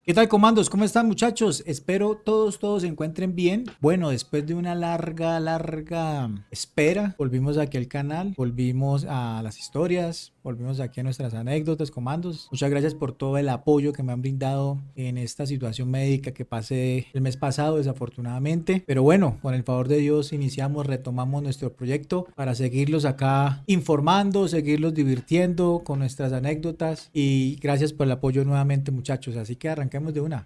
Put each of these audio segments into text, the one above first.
¿Qué tal, comandos? ¿Cómo están, muchachos? Espero todos se encuentren bien. Bueno, después de una larga espera, volvimos aquí al canal, volvimos a las historias, volvimos aquí a nuestras anécdotas, comandos. Muchas gracias por todo el apoyo que me han brindado en esta situación médica que pasé el mes pasado, desafortunadamente. Pero bueno, con el favor de Dios, retomamos nuestro proyecto para seguirlos acá informando, seguirlos divirtiendo con nuestras anécdotas. Y gracias por el apoyo nuevamente, muchachos. Así que arranquemos de una.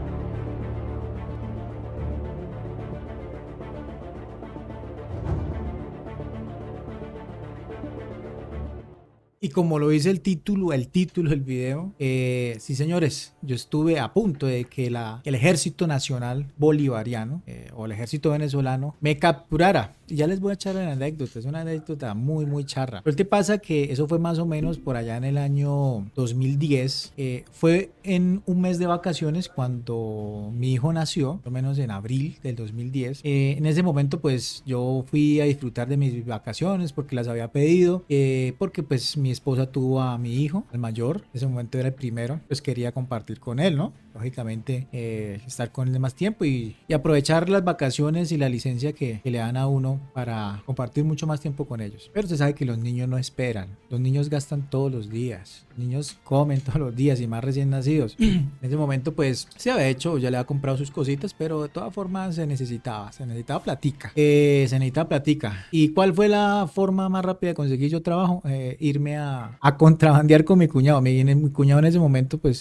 Y como lo dice el título del video, sí señores, yo estuve a punto de que el Ejército Nacional Bolivariano o el Ejército Venezolano me capturara. Y ya les voy a echar una anécdota, es una anécdota muy charra. Pero ¿qué pasa? Que eso fue más o menos por allá en el año 2010. Fue en un mes de vacaciones cuando mi hijo nació, más o menos en abril del 2010. En ese momento pues yo fui a disfrutar de mis vacaciones porque las había pedido, porque pues mi esposa tuvo a mi hijo, el mayor, en ese momento era el primero, pues quería compartir con él, ¿no? Lógicamente, estar con él de más tiempo y aprovechar las vacaciones y la licencia que le dan a uno para compartir mucho más tiempo con ellos. Pero se sabe que los niños no esperan, los niños gastan todos los días, los niños comen todos los días y más recién nacidos. En ese momento pues se había hecho, ya le había comprado sus cositas, pero de todas formas se necesitaba platica. Se necesitaba platica. ¿Y cuál fue la forma más rápida de conseguir yo trabajo? Irme a contrabandear con mi cuñado. Mi cuñado en ese momento pues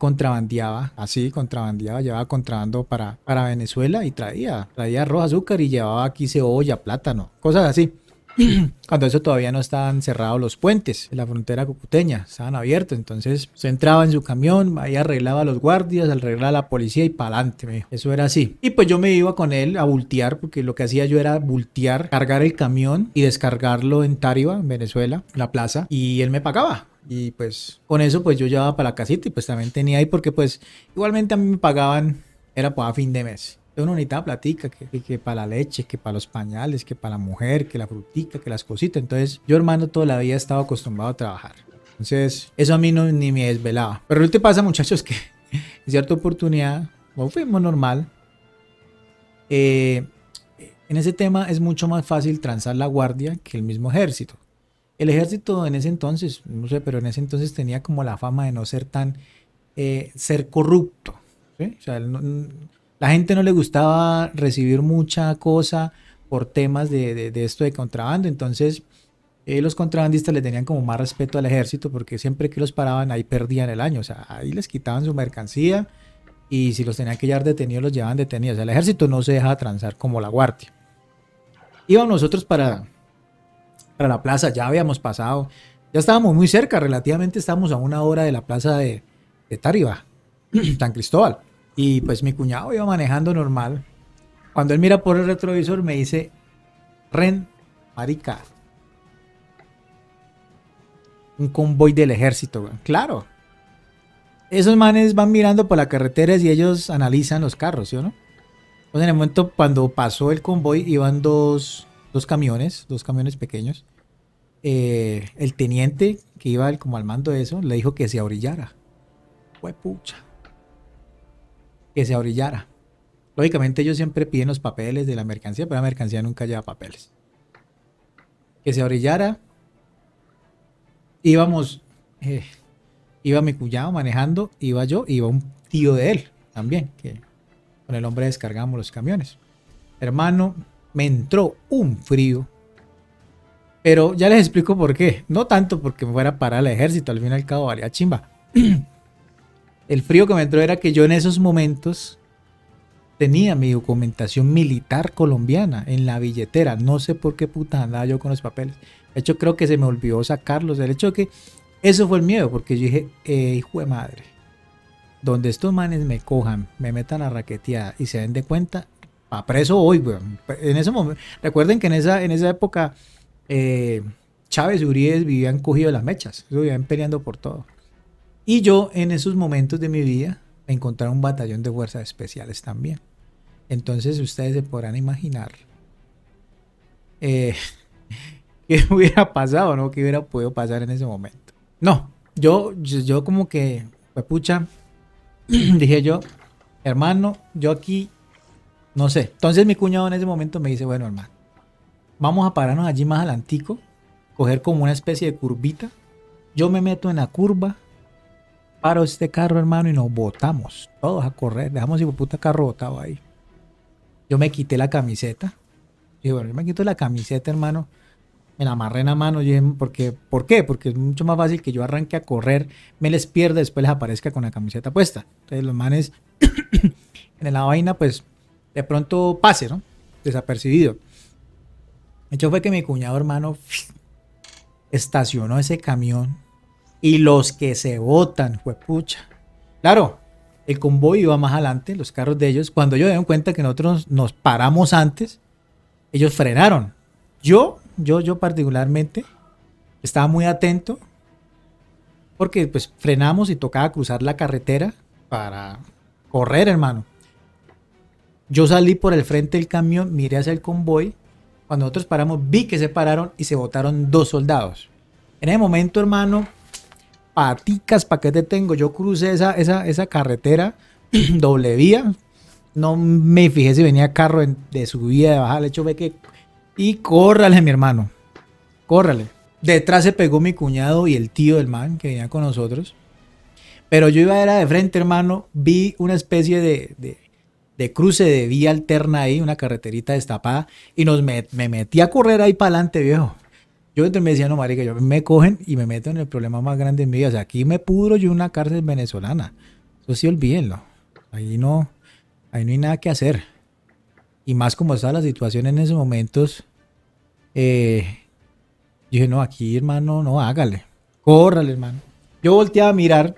contrabandeaba, llevaba contrabando para Venezuela y traía arroz, azúcar y llevaba aquí cebolla, plátano, cosas así. Cuando eso todavía no estaban cerrados los puentes de la frontera cucuteña, estaban abiertos. Entonces se entraba en su camión, ahí arreglaba a los guardias, arreglaba a la policía y para adelante. Eso era así. Y pues yo me iba con él a bultear, porque lo que hacía yo era bultear, cargar el camión y descargarlo en Tariba, en Venezuela, en la plaza, y él me pagaba. Y pues con eso pues yo llevaba para la casita y pues también tenía ahí, porque pues igualmente a mí me pagaban, era para fin de mes. Uno necesitaba platica, que para la leche, que para los pañales, que para la mujer, que la frutica, que las cositas. Entonces yo, hermano, toda la vida estaba acostumbrado a trabajar. Entonces eso a mí no ni me desvelaba. Pero ¿no te pasa, muchachos, que en cierta oportunidad, o fuimos normal, en ese tema es mucho más fácil transar la guardia que el mismo ejército? El ejército en ese entonces, no sé, pero en ese entonces tenía como la fama de no ser tan, ser corrupto, ¿sí? O sea, la gente no le gustaba recibir mucha cosa por temas de esto de contrabando. Entonces los contrabandistas le tenían como más respeto al ejército, porque siempre que los paraban ahí perdían el año. O sea, ahí les quitaban su mercancía y si los tenían que llevar detenidos, los llevaban detenidos. O sea, el ejército no se deja transar como la guardia. Íbamos nosotros para la plaza, ya habíamos pasado, ya estábamos muy cerca, relativamente estábamos a una hora de la plaza de Tariba, San Cristóbal. Y pues mi cuñado iba manejando normal. Cuando él mira por el retrovisor me dice: Ren, marica, un convoy del ejército, güey. Claro, esos manes van mirando por la carretera y ellos analizan los carros, ¿sí o no? Pues en el momento cuando pasó el convoy iban dos camiones pequeños. El teniente que iba como al mando de eso le dijo que se ahorillara. Fue pucha, que se ahorillara. Lógicamente ellos siempre piden los papeles de la mercancía, pero la mercancía nunca lleva papeles. Que se ahorillara. Íbamos, iba mi cuñado manejando, iba yo, iba un tío de él también, que con el hombre descargamos los camiones. Hermano, me entró un frío, pero ya les explico por qué. No tanto porque me fuera a parar el ejército, al fin y al cabo valía chimba. El frío que me entró era que yo en esos momentos tenía mi documentación militar colombiana en la billetera. No sé por qué puta andaba yo con los papeles. De hecho, creo que se me olvidó sacarlos. El hecho de que eso fue el miedo, porque yo dije, hijo de madre, donde estos manes me cojan, me metan a raquetear y se den de cuenta, pa' preso hoy, weón. En ese momento, recuerden que en esa época Chávez y Uribe vivían cogidos de las mechas, vivían peleando por todo. Y yo en esos momentos de mi vida me encontré un batallón de fuerzas especiales también. Entonces ustedes se podrán imaginar qué hubiera pasado, ¿no? ¿Qué hubiera podido pasar en ese momento? No, yo como que, pues pucha, Dije yo, hermano, yo aquí, no sé. Entonces mi cuñado en ese momento me dice, bueno, hermano, vamos a pararnos allí más adelantico, coger como una especie de curvita. Yo me meto en la curva, paro este carro, hermano, y nos botamos todos a correr. Dejamos ese puta carro botado ahí. Yo me quité la camiseta. Y bueno, yo me quito la camiseta, hermano. Me la amarré en la mano. Yo dije, ¿por qué? Porque es mucho más fácil que yo arranque a correr, me les pierda, después les aparezca con la camiseta puesta. Entonces los manes en la vaina, pues de pronto pase, ¿no? Desapercibido. El hecho fue que mi cuñado, hermano, estacionó ese camión y los que se botan, fue pucha. Claro, el convoy iba más adelante, los carros de ellos. Cuando ellos dieron cuenta que nosotros nos paramos antes, ellos frenaron. Yo particularmente estaba muy atento porque pues frenamos y tocaba cruzar la carretera para correr, hermano. Yo salí por el frente del camión, miré hacia el convoy. Cuando nosotros paramos, vi que se pararon y se botaron dos soldados. En ese momento, hermano, paticas, ¿para qué te tengo? Yo crucé esa carretera doble vía. No me fijé si venía carro de subida, de bajada. El hecho fue que... Y córrale, mi hermano. Córrale. Detrás se pegó mi cuñado y el tío del man que venía con nosotros. Pero yo iba era de frente, hermano. Vi una especie de cruce de vía alterna ahí, una carreterita destapada. Y me metí a correr ahí para adelante, viejo. Yo me decía, no, marica, yo me cogen y me meto en el problema más grande de mi vida. O sea, aquí me pudro yo en una cárcel venezolana. Eso sí, olvídenlo. Ahí no hay nada que hacer. Y más como estaba la situación en esos momentos, dije, no, aquí, hermano, no, hágale. Córrale, hermano. Yo volteaba a mirar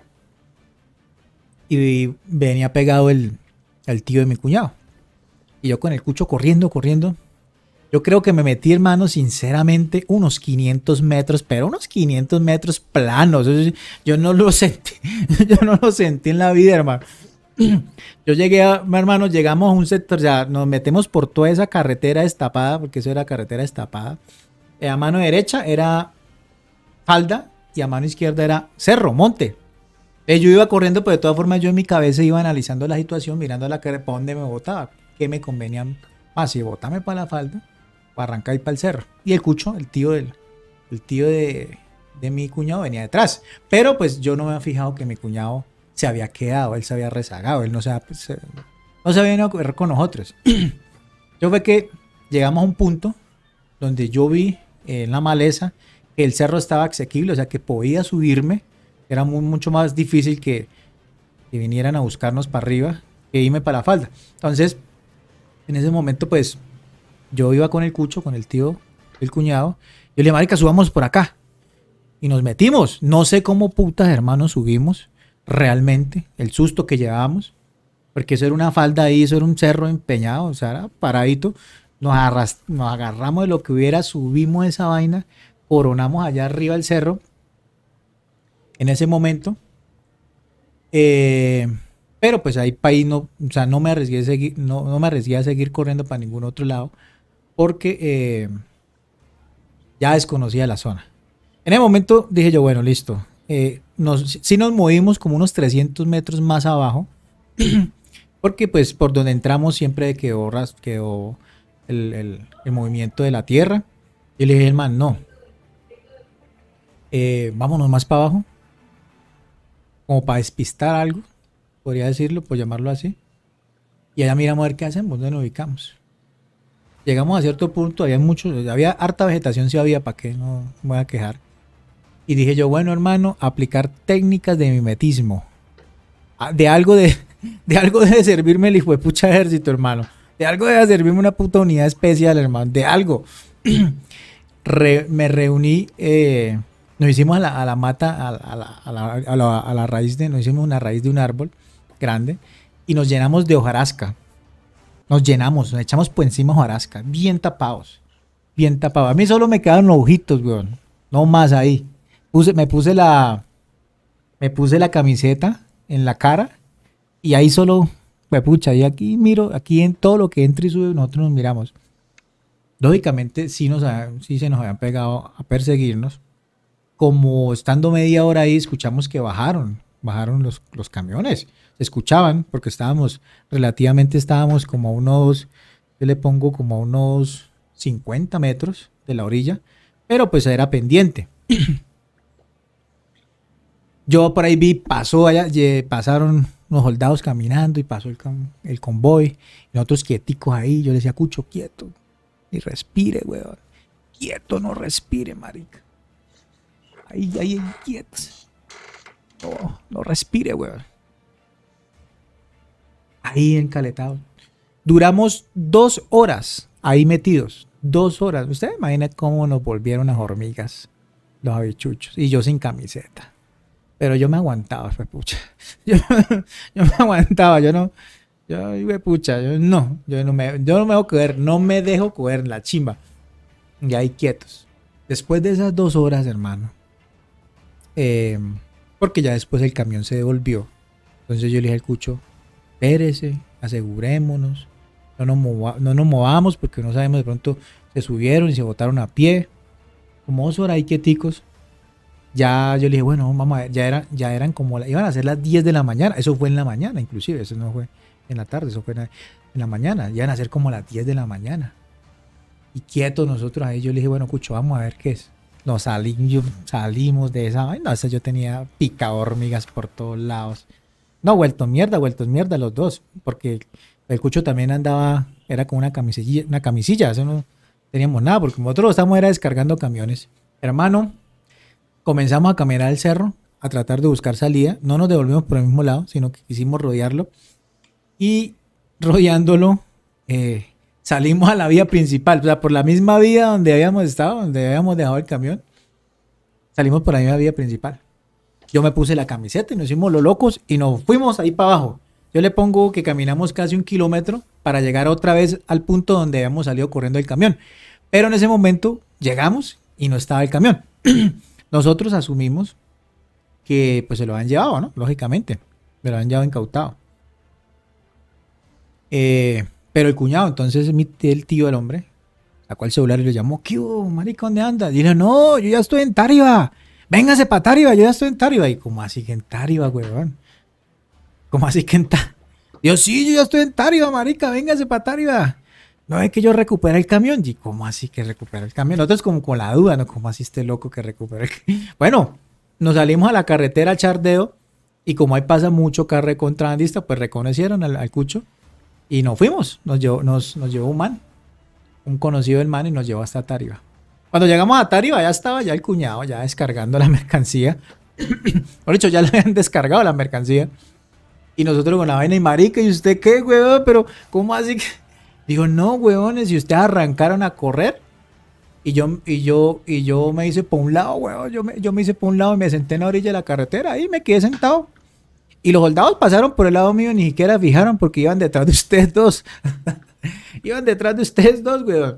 y venía pegado el tío de mi cuñado. Y yo con el cucho corriendo, corriendo. Yo creo que me metí, hermano, sinceramente, unos 500 metros, pero unos 500 metros planos. Yo no lo sentí, yo no lo sentí en la vida, hermano. Yo llegué hermano, llegamos a un sector, ya nos metemos por toda esa carretera destapada, porque eso era carretera destapada. A mano derecha era falda y a mano izquierda era cerro, monte. Yo iba corriendo, pero de todas formas yo en mi cabeza iba analizando la situación, mirando la cara para dónde me botaba, qué me convenía más, si botarme para la falda o arrancar y para el cerro. Y el cucho, el tío de mi cuñado venía detrás. Pero pues yo no me había fijado que mi cuñado se había quedado, él se había rezagado, él no se había venido a correr con nosotros. Yo fue que llegamos a un punto donde yo vi en la maleza que el cerro estaba asequible, o sea que podía subirme, era mucho más difícil que vinieran a buscarnos para arriba que irme para la falda. Entonces, en ese momento pues yo iba con el cucho, con el tío, el cuñado, yo le dije, marica, subamos por acá. Y nos metimos, no sé cómo putas hermanos subimos, realmente, el susto que llevábamos, porque eso era una falda ahí, eso era un cerro empeñado, o sea, era paradito, nos agarramos de lo que hubiera, subimos esa vaina, coronamos allá arriba el cerro, en ese momento, pero pues ahí para ahí no, o sea, no me arriesgué a seguir, no me arriesgué a seguir corriendo para ningún otro lado, porque ya desconocía la zona. En ese momento dije yo, bueno, listo, sí nos movimos como unos 300 metros más abajo, porque pues por donde entramos siempre quedó el movimiento de la tierra. Y le dije, hermano, no, vámonos más para abajo, como para despistar algo, podría decirlo, por llamarlo así. Y allá miramos a ver qué hacemos, dónde nos ubicamos. Llegamos a cierto punto, había harta vegetación, sí había, para qué, no me voy a quejar. Y dije yo, bueno, hermano, aplicar técnicas de mimetismo. De algo debe servirme el hijo de pucha ejército, hermano. De algo debe servirme una puta unidad especial, hermano. De algo. Me reuní, nos hicimos a la mata, a la raíz nos hicimos una raíz de un árbol grande y nos llenamos de hojarasca. Nos echamos por encima hojarasca, bien tapados. Bien tapados. A mí solo me quedaron los ojitos, weón. No más ahí. Me puse la camiseta en la cara y ahí solo, pues pucha, y aquí miro, aquí en todo lo que entra y sube, nosotros nos miramos. Lógicamente sí se nos habían pegado a perseguirnos. Como estando media hora ahí, escuchamos que bajaron bajaron los camiones. Se escuchaban porque estábamos como a unos, yo le pongo como a unos 50 metros de la orilla, pero pues era pendiente. Yo por ahí vi, pasaron unos soldados caminando y pasó el convoy. Y nosotros quieticos ahí. Yo le decía, Cucho, quieto. Y respire, weón. Quieto, no respire, marica. Ahí, quietos. No respire, weón. Ahí encaletados. Duramos 2 horas ahí metidos. 2 horas. Usted imagina cómo nos volvieron las hormigas, los habichuchos. Y yo sin camiseta. Pero yo me aguantaba, fue pucha. Yo me aguantaba, yo no me dejo coger, no me dejo coger la chimba. Y ahí quietos. Después de esas 2 horas, hermano, porque ya después el camión se devolvió. Entonces yo le dije al Cucho, espérese, asegurémonos, no nos movamos porque no sabemos, de pronto se subieron y se botaron a pie. Como 2 horas ahí quieticos. Ya yo le dije, bueno, vamos a ver, ya eran como, iban a ser las 10 de la mañana, eso fue en la mañana inclusive, eso no fue en la tarde, eso fue en la mañana, ya iban a ser como las 10 de la mañana. Y quietos nosotros ahí, yo le dije, bueno, Cucho, vamos a ver qué es. Salimos de esa vaina, o sea, yo tenía pica hormigas por todos lados. No, vueltos mierda los dos, porque el Cucho también andaba, era con una camisilla, eso no teníamos nada, porque nosotros estábamos descargando camiones. Hermano, comenzamos a caminar el cerro, a tratar de buscar salida. No nos devolvimos por el mismo lado, sino que quisimos rodearlo. Y rodeándolo, salimos a la vía principal. O sea, por la misma vía donde habíamos estado, donde habíamos dejado el camión. Salimos por la misma vía principal. Yo me puse la camiseta y nos hicimos los locos y nos fuimos ahí para abajo. Yo le pongo que caminamos casi 1 kilómetro para llegar otra vez al punto donde habíamos salido corriendo el camión. Pero en ese momento llegamos y no estaba el camión. Nosotros asumimos que pues se lo han llevado, ¿no? Lógicamente, se lo han llevado incautado. Pero el cuñado, entonces el tío del hombre, sacó el celular y le llamó, ¿qué hubo, marica, dónde anda? Y dile, no, yo ya estoy en Táriba, véngase para Táriba, yo ya estoy en Táriba. Y como así que en Táriba, huevón. ¿Cómo así que en Táriba? Yo sí, yo ya estoy en Táriba, marica, véngase para Táriba. No es que yo recupere el camión. ¿Y cómo así que recupera el camión? Nosotros como con la duda, ¿no? ¿Cómo así este loco que recupera el camión? Bueno, nos salimos a la carretera a Chardeo y como ahí pasa mucho carro contrabandista, pues reconocieron al Cucho y nos fuimos. Nos llevó un man, un conocido del man y nos llevó hasta Táriba. Cuando llegamos a Táriba ya estaba ya el cuñado ya descargando la mercancía. Por dicho, ya le habían descargado la mercancía. Y nosotros con la vaina y marica, ¿y usted qué, huevón? Pero, ¿cómo así que...? Digo, no, huevones, si ustedes arrancaron a correr y yo me hice por un lado, huevón, yo me hice por un lado y me senté en la orilla de la carretera y me quedé sentado. Y los soldados pasaron por el lado mío y ni siquiera fijaron porque iban detrás de ustedes dos. Iban detrás de ustedes dos, huevón.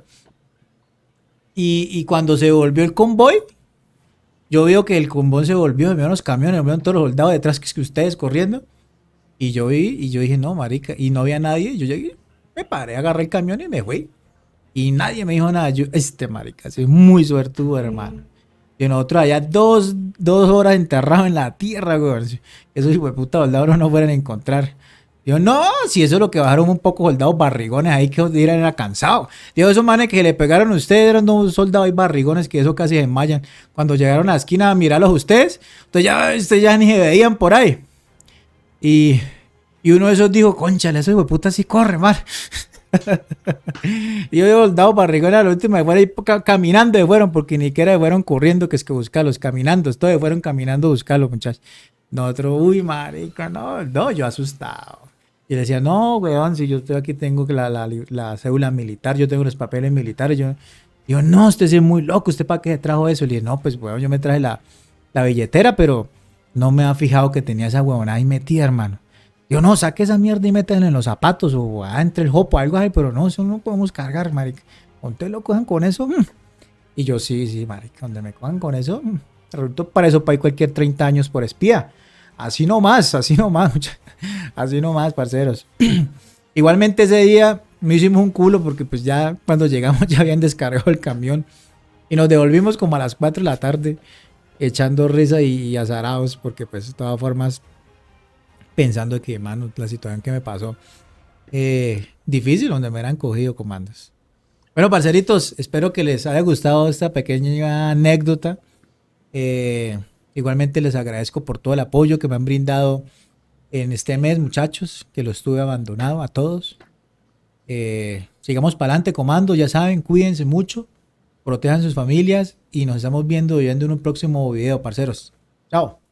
Y cuando se volvió el convoy, yo veo que el convoy se volvió, me vieron los camiones, me vieron todos los soldados detrás que ustedes corriendo. Y yo dije, no, marica, y no había nadie, y yo llegué. Me paré, agarré el camión y me fui. Y nadie me dijo nada. Marica, soy muy suertudo, hermano. Y nosotros allá 2 horas enterrados en la tierra, güey. Esos hijueputa soldados no fueran a encontrar. Digo, no, si eso es lo que bajaron un poco soldados barrigones ahí que era cansado. Digo, esos manes que le pegaron a ustedes eran 2 soldados y barrigones que eso casi se desmayan. Cuando llegaron a la esquina a mirarlos ustedes, ustedes ya ni se veían por ahí. Y uno de esos dijo, cónchale, esos hijueputas sí corre, mal. Y yo he soldado barrigón a la última, fueron ahí caminando, fueron, porque ni siquiera fueron corriendo, que es que buscarlos, caminando, todos fueron caminando a buscarlos, muchachos. Nosotros, uy, marica, no, yo asustado. Y le decía, no, weón, si yo estoy aquí, tengo la cédula militar, yo tengo los papeles militares. Yo, no, usted sí es muy loco, ¿usted para qué se trajo eso? Y le dije, no, pues, weón, yo me traje la billetera, pero no me ha fijado que tenía esa huevona ahí metida, hermano. Yo, no, saque esa mierda y métanla en los zapatos o entre el jopo, algo así, pero no, eso no podemos cargar, marica. ¿Ustedes lo cojan con eso? Y yo, sí, marica, donde me cojan con eso, resultó para eso, para ir cualquier 30 años por espía. Así nomás, así nomás, parceros. Igualmente ese día me hicimos un culo porque pues ya cuando llegamos ya habían descargado el camión y nos devolvimos como a las 4 de la tarde echando risa y azarados porque pues de todas formas pensando que, mano, la situación que me pasó, difícil donde me hubieran cogido comandos. Bueno, parceritos, espero que les haya gustado esta pequeña anécdota. Eh, Igualmente les agradezco por todo el apoyo que me han brindado en este mes, muchachos, que lo estuve abandonado a todos. Sigamos para adelante, comando, ya saben, cuídense mucho, protejan sus familias y nos estamos viendo y viendo en un próximo video, parceros. Chao.